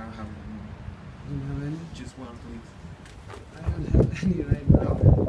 have one. You don't have any? Just one, please. I don't have any right now.